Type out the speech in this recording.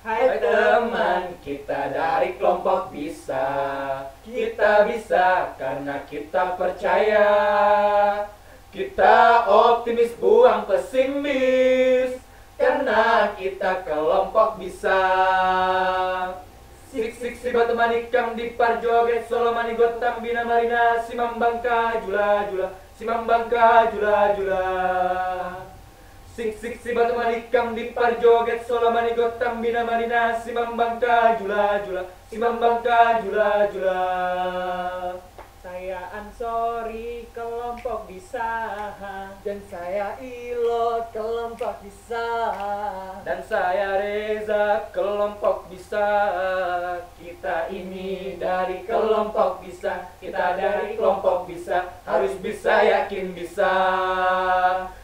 Hai teman, kita dari kelompok bisa. Kita bisa karena kita percaya. Kita optimis, buang pesimis, karena kita kelompok bisa. Sik sik si batu manikam di parjoget solo manigotam bina marina simambangka jula jula simambangka jula jula. Sik sik si batu manikam di parjoget solo manigotam bina marina simambangka jula jula simambangka jula jula. Saya Ansori kelompok bisa, Dan saya Ilo kelompok bisa. Dan saya Reza kelompok bisa. Kita ini dari kelompok bisa. Kita dari kelompok bisa. Harus bisa, yakin bisa.